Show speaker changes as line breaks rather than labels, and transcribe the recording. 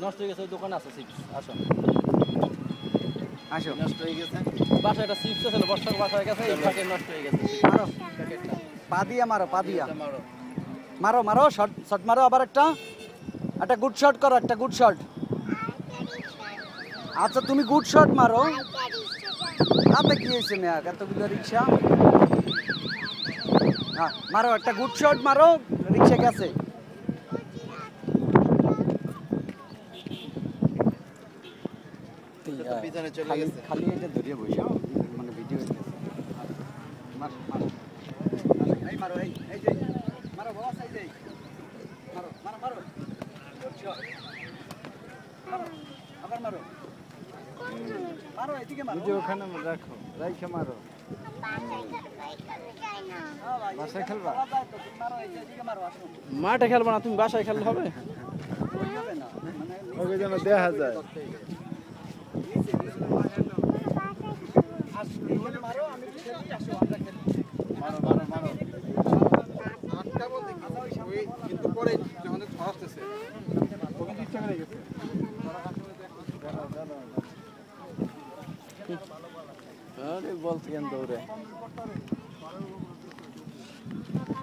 নষ্ট হয়ে গেছে দোকানে আছে চিপস আসো
আসো
নষ্ট হয়ে গেছে বাসায় একটা চিপস ছিল বর্ষার বাসায় গেছে এই প্যাকেট নষ্ট হয়ে গেছে
মারো
প্যাকেটটা
পা দিয়া মারো পা দিয়া
মারো
মারো মারো শট শট মারো আবার একটা একটা গুড শট করো একটা গুড শট আচ্ছা তুমি গুড শট মারো হাতে কি হয়েছে মেয়া এতগুলো রিক্সা হ্যাঁ মারো একটা গুড শট মারো রিক্সা গেছে
পিছনে চলে
খালি
গেছে
খালি এটা ধরিয়ে বসে মানে ভিডিও মারো মারো এই মারো এই যে মারো বস এই যে মারো মারো মারো মারো আবার মারো মারো এদিকে মারো
ভিডিও ওখানে রাখো রাইখে মারো
বাসায় খেলবা মারো এদিকে মারো আসো
মাঠে খেলবো না তুমি বাসায় খেললে হবে
হবে না মানে
ওকে যেন দেখা যায়
মারো আমি খেলি আসো আমরা খেলি মারো মারো মারো আটটা বলতে কি কিন্তু পরে যখন ছড়াতেছে ওকে ইচ্ছা করে গেছে
আরে বলতে কেন দৌড়ে